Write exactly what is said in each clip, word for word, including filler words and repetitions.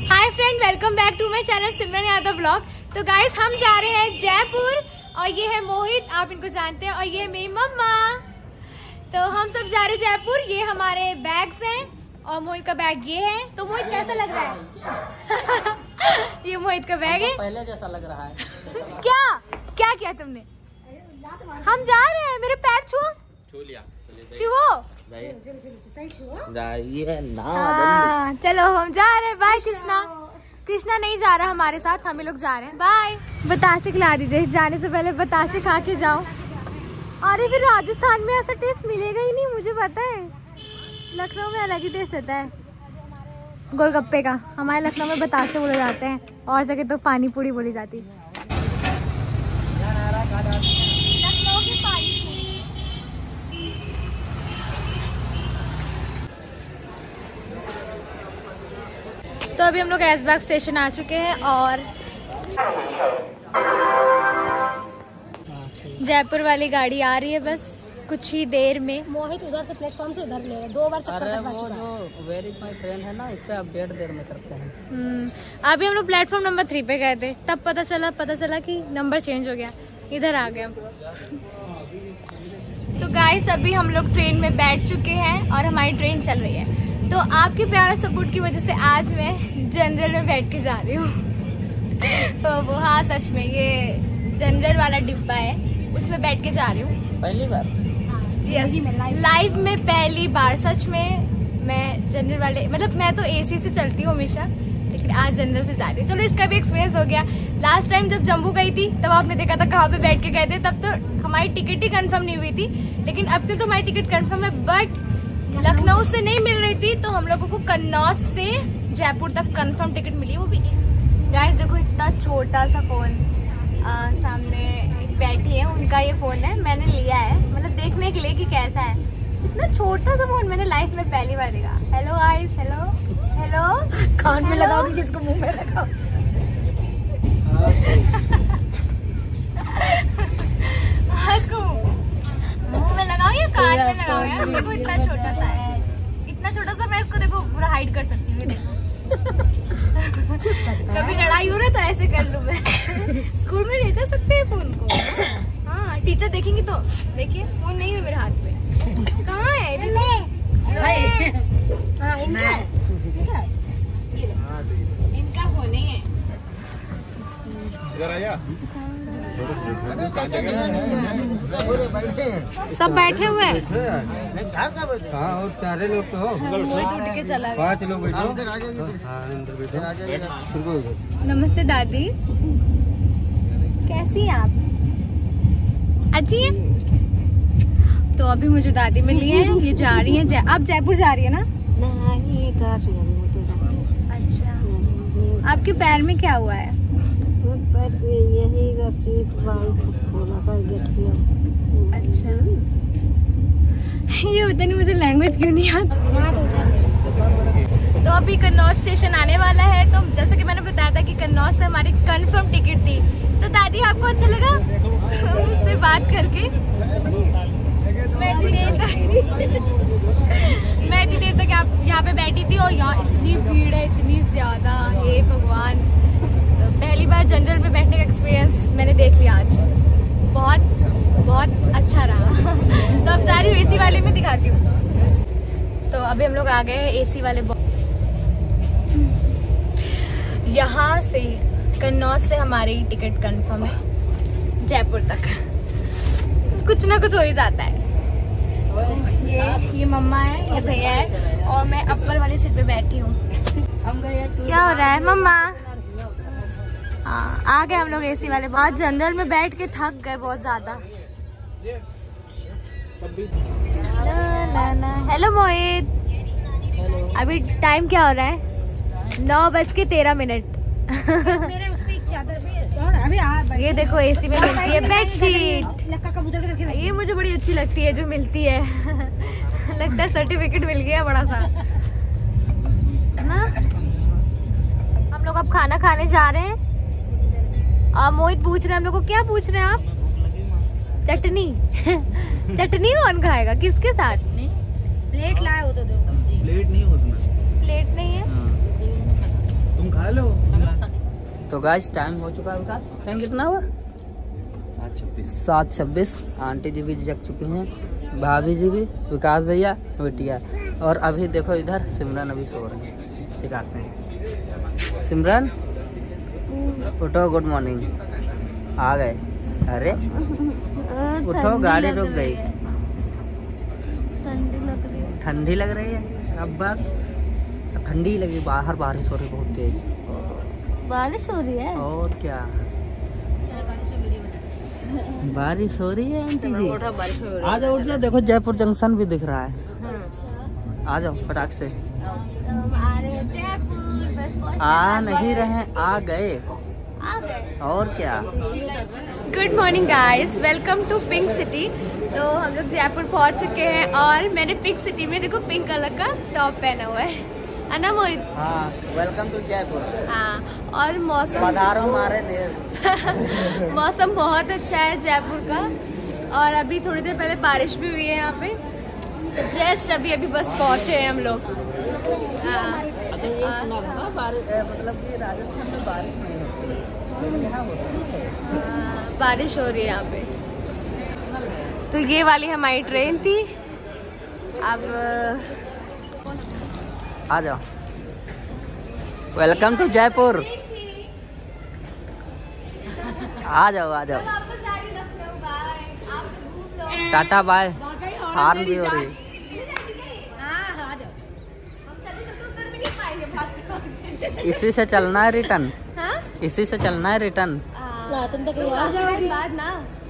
Hi friend, welcome back to my channel Simran Yadav blog. तो guys हम जा रहे हैं जयपुर और ये है मोहित, आप इनको जानते हैं, और ये है मेरी मम्मा। तो हम सब जा रहे हैं जयपुर। ये हमारे बैग्स हैं और मोहित का बैग ये है। तो मोहित कैसा लग रहा है? ये मोहित का बैग है। पहले जैसा लग रहा है। क्या क्या किया तुमने? हम जा रहे हैं, मेरे पैर छुओ छुओ हाँ, चलो हम जा रहे हैं। बाय कृष्णा। कृष्णा नहीं जा रहा हमारे साथ, हम लोग जा रहे हैं। बाय। बतासे खिला दीजिए, जाने से पहले बतासे खा के जाओ। अरे फिर राजस्थान में ऐसा टेस्ट मिलेगा ही नहीं, मुझे पता है। लखनऊ में अलग ही टेस्ट होता है गोलगप्पे का। हमारे लखनऊ में बतासे बोले जाते हैं और जगह तो पानी पूरी बोली जाती है। लखनऊ की पानी तो अभी हम लोग ऐशबाग स्टेशन आ चुके हैं और जयपुर वाली गाड़ी आ रही है बस कुछ ही देर में। मोहित उधर से प्लेटफॉर्म से उधर ले दो बार चक्कर अरे वो जो वेयर इज माय ट्रेन है ना, इस पे आप डेढ़ देर में करते हैं। अभी हम लोग प्लेटफॉर्म नंबर थ्री पे गए थे, तब पता चला पता चला कि नंबर चेंज हो गया, इधर आ गए हम। तो गाइस अभी हम लोग ट्रेन में बैठ चुके हैं और हमारी ट्रेन चल रही है। तो आपके प्यारे सपोर्ट की वजह से आज मैं जनरल में बैठ के जा रही हूँ। तो वो हाँ सच में ये जनरल वाला डिब्बा है, उसमें बैठ के जा रही हूँ पहली बार। यस, लाइफ में पहली बार सच में मैं जनरल वाले, मतलब मैं तो एसी से चलती हूँ हमेशा, लेकिन आज जनरल से जा रही हूँ। चलो इसका भी एक्सपीरियंस हो गया। लास्ट टाइम जब जम्मू गई थी तब आपने देखा था कहाँ पे बैठ के गए थे, तब तो हमारी टिकट ही कंफर्म नहीं हुई थी, लेकिन अब तो हमारी टिकट कंफर्म है। बट लखनऊ से नहीं मिल रही थी, तो हम लोगों को कन्नौज से जयपुर तक कंफर्म टिकट मिली। वो भी गाइस देखो इतना छोटा सा फोन, आ, सामने एक बैठी है, उनका ये फोन है, मैंने लिया है मतलब देखने के लिए कि कैसा है। इतना छोटा सा फोन मैंने लाइफ में पहली बार देखा। Hello guys, hello hello. कान में लगाओगी किसको मुंह में लगाओ। इसको मुंह में लगाओ या कान में लगाओ यार। देखो इतना छोटा सा है, इतना छोटा सा मैं इसको देखो पूरा हाइड कर सकती हूँ। देखो कभी लड़ाई हो रहा है तो ऐसे कर लूँ मैं। स्कूल में ले जा सकते हैं फोन को। हाँ टीचर देखेंगे तो देखिए फोन नहीं है मेरे हाथ में। कहाँ है? हाँ, इनका है। इनका है। इनका फोन नहीं है। सब बैठे हुए हैं। हाँ और चारे लोग तो हो। मोहित उठ के चला गया। पाँच लोग बैठो। नमस्ते दादी, कैसी हैं आप? अच्छी हैं? तो अभी मुझे दादी मिली है, ये जा रही हैं। आप जयपुर जा रही है ना? नहीं, कहाँ से जा रही हूँ? अच्छा, आपके पैर में क्या हुआ है? पैर पे यही रसीद खोला का गेट किया। अच्छा, ये पता नहीं मुझे लैंग्वेज क्यों नहीं आती। तो अभी कन्नौज स्टेशन आने वाला है। तो जैसे कि मैंने बताया था कि कन्नौज से हमारी कंफर्म टिकट थी। तो दादी आपको अच्छा लगा मुझसे बात करके? मैं इतनी देर तक मैं इतनी देर तक आप यहाँ पे बैठी थी और यहाँ इतनी भीड़ है, इतनी ज्यादा, हे भगवान। तो पहली बार जनरल में बैठने का एक्सपीरियंस मैंने देख लिया आज, बहुत बहुत अच्छा रहा। तो अब जा रही हूँ एसी वाले में, दिखाती हूँ। तो अभी हम लोग आ गए हैं एसी वाले। यहाँ से कन्नौज से हमारी टिकट कंफर्म है जयपुर तक। कुछ ना कुछ हो ही जाता है। ये ये मम्मा है, ये भैया है और मैं अपर वाली सीट पे बैठी हूँ। क्या हो रहा है मम्मा? हाँ आ गए हम लोग एसी वाले। बहुत जनरल में बैठ के थक गए बहुत ज्यादा। हेलो मोहित, अभी टाइम क्या हो रहा है? नौ बज के तेरह मिनट। ये देखो एसी में मिलती है बेडशीट। ये मुझे बड़ी अच्छी लगती है जो मिलती है। लगता है सर्टिफिकेट मिल गया बड़ा सा ना। हम लोग अब खाना खाने जा रहे हैं। आ, मोहित पूछ रहे हैं हम लोग को, क्या पूछ रहे हैं आप? चटनी। चटनी कौन खाएगा, किसके साथ? प्लेट लाए हो तो दो। प्लेट नहीं हो उसमें। प्लेट नहीं है। तुम खा तो गाइस टाइम हो चुका है विकास, टाइम कितना हुआ? सात छब्बीस सात छब्बीस आंटी जी भी जग चुकी हैं, भाभी जी भी, विकास भैया, बिटिया। और अभी देखो इधर सिमरन अभी सो रही है, सिखाते हैं। सिमरन उठो, गुड मॉर्निंग। आ गए? अरे उठो, गाड़ी रुक गई। ठंडी लग रही है। ठंडी लग रही है? अब बस ठंडी लगी, बाहर बारिश हो रही बहुत तेज। बारिश हो रही है और क्या, बारिश हो रही है आंटी जी। आ जाओ, उठ जाओ, देखो जयपुर जंक्शन भी दिख रहा है। आ जाओ फटाक से। आ रहे हैं जयपुर, बस पहुंचने आ वाले नहीं हैं। रहे, आ गए। आ गए। और क्या। Good morning guys, welcome to pink city. तो हम लोग जयपुर पहुंच चुके हैं और मैंने पिंक सिटी में देखो पिंक कलर का टॉप पहना हुआ है, है ना मोहित? हाँ, वेलकम टू जयपुर। हाँ, और मौसम पधारो हमारे देश। मौसम बहुत अच्छा है जयपुर का। और अभी थोड़ी देर पहले बारिश भी हुई है यहाँ पे। तो जस्ट अभी अभी बस पहुँचे हैं हम लोग। हाँ। अच्छा, ये सुना था बारिश, मतलब कि राजस्थान में बारिश नहीं होती, लेकिन यहाँ होती है। हाँ, बारिश हो रही है यहाँ पे। तो ये वाली हमारी ट्रेन थी। अब आ जाओ, वेलकम टू जयपुर। आ जाओ आ जाओ, टाटा बाय, हार्न भी हो रही। इसी से चलना है रिटर्न। हाँ? इसी से चलना है रिटर्न। तुम तो कहीं और जाओगी बाद ना।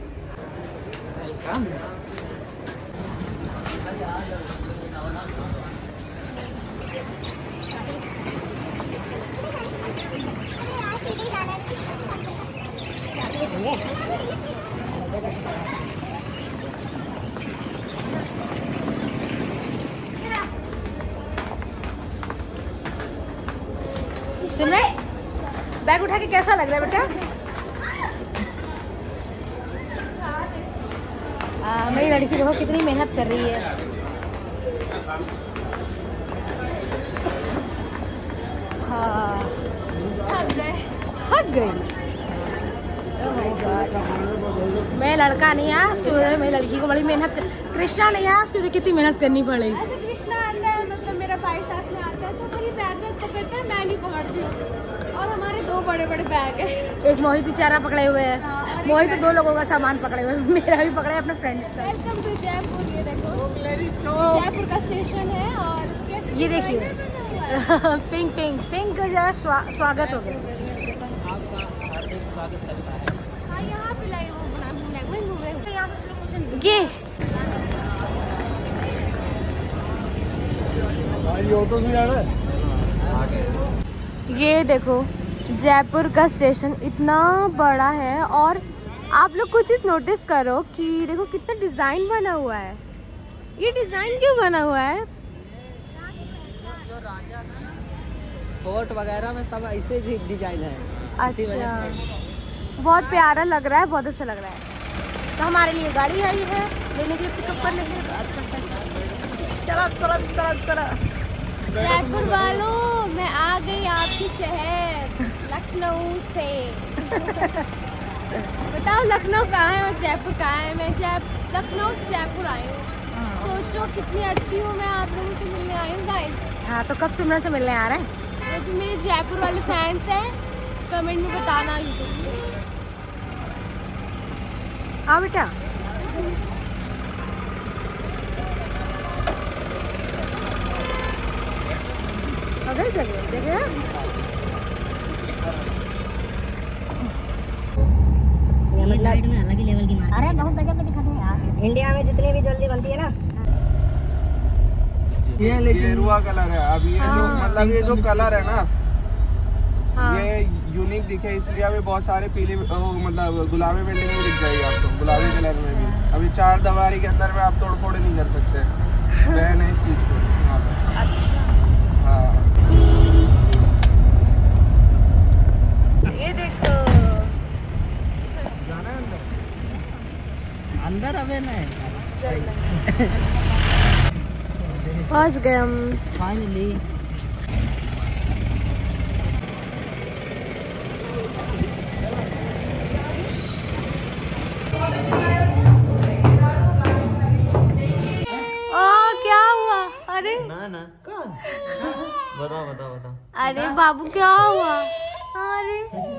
सिमरन, बैग उठा के कैसा लग रहा है बेटा? मेरी लड़की देखो कितनी मेहनत कर रही है। हाँ, थक गए थक गई। मैं लड़का नहीं आया, उसकी वजह से मेरी लड़की को बड़ी मेहनत कर... कृष्णा नहीं आया, उसकी वजह कितनी मेहनत करनी पड़ेगी। ऐसे कृष्णा आता है, मतलब मेरा भाई साथ में आता है तो वही बैग में पकड़ता है, मैं नहीं पकड़ती हूँ। और हमारे दो बड़े बड़े बैग है। एक मोहित बेचारा पकड़े हुए है। हाँ, मोहित तो दो लोगों का सामान पकड़े हुए, मेरा भी पकड़े अपने फ्रेंड्स का। Welcome to Jaipur. ये देखो जयपुर का स्टेशन है। और ये देखिए पिंक पिंक पिंक का जो स्वा, स्वागत हो गया। हाँ, यहाँ पे लाई वो बना घूमने यहाँ से स्लो मोशन। ये ये देखो जयपुर का स्टेशन इतना बड़ा है। और आप लोग कुछ चीज़ नोटिस करो कि देखो कितना डिज़ाइन बना हुआ है। ये डिज़ाइन क्यों बना हुआ है? जो राजा कोट वगैरह में सब ऐसे भी डिजाइन है। अच्छा, बहुत प्यारा लग रहा है, बहुत अच्छा लग रहा है। तो हमारे लिए गाड़ी आई है लेने के लिए, पिकअप करने के लिए। चलो चलो चलो चलो जयपुर वालों, मैं आ गई आपके शहर लखनऊ से। बताओ लखनऊ कहाँ है और जयपुर कहाँ है? मैं जय लखनऊ से जयपुर आई हूँ। सोचो कितनी अच्छी हूँ मैं, आप लोगों से मिलने आई हूँ गाइस। हाँ, तो कब सिमरन से मिलने आ रहे हैं? तो जो मेरे जयपुर वाले फैंस हैं कमेंट में बताना यूट्यूब पे। हाँ बेटा, अगले जगह देखे लाइट में अलग ही लेवल की मार। अरे बहुत गजब के दिखाते हैं यार, इंडिया में जितनी भी जल्दी बनती है ना। ये लेकिन गेरुआ कलर है। अब ये हाँ। जो मतलब ये जो कलर है ना, हाँ। ये यूनिक दिखे इसलिए अभी बहुत सारे पीले मतलब गुलाबी बिल्डिंग में दिख जाएगी आपको, गुलाबी कलर में भी। अभी चार दीवारी के अंदर में आप तोड़ फोड़ नहीं कर सकते, बैन है इस चीज को। अच्छा, हाँ, ये देखो जाना है अंदर। अंदर अबे नहीं पहुँच गए हम फाइनली। अरे बाबू क्या हुआ? अरे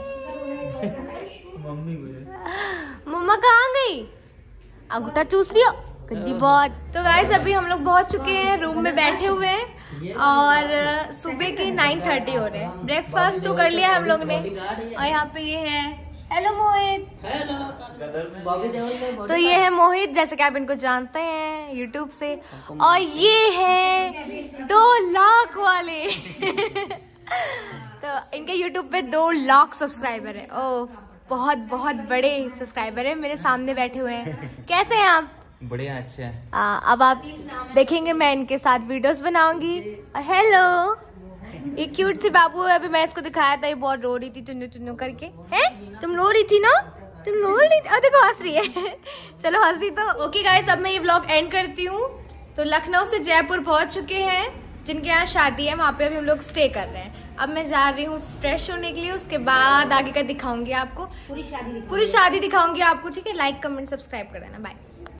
मम्मी मम्मा कहाँ गई? अंगूठा चूस रही हो गंदी बहुत। तो गाइस अभी हम लोग पहुंच चुके हैं, रूम में बैठे हुए हैं और सुबह के नाइन थर्टी हो रहे हैं। ब्रेकफास्ट तो कर लिया हम लोग ने और यहाँ पे ये है, हेलो मोहित। तो ये है मोहित, जैसे कि आप इनको जानते हैं यूट्यूब से, और ये है दो लाख वाले तो इनके यूट्यूब पे दो लाख सब्सक्राइबर है। ओ बहुत बहुत बड़े सब्सक्राइबर है, मेरे सामने बैठे हुए हैं। कैसे हैं आप? बढ़िया, अच्छा है। आ, अब आप देखेंगे मैं इनके साथ वीडियोस बनाऊंगी। और हेलो, ये क्यूट सी बाबू है, अभी मैं इसको दिखाया था, ये बहुत रो रही थी चुन्नू चुन्नू करके। हैं तुम रो रही थी ना? तुम रो रही थी? और देखो हंस रही है चलो हंसी तो। ओके गाइस, अब मैं ये व्लॉग एंड करती हूँ। तो लखनऊ से जयपुर पहुंच चुके हैं, जिनके यहाँ शादी है वहाँ पे अभी हम लोग स्टे कर रहे हैं। अब मैं जा रही हूँ फ्रेश होने के लिए, उसके बाद आगे का दिखाऊंगी आपको, पूरी शादी पूरी शादी दिखाऊंगी आपको। ठीक है, लाइक कमेंट सब्सक्राइब कर देना, बाय।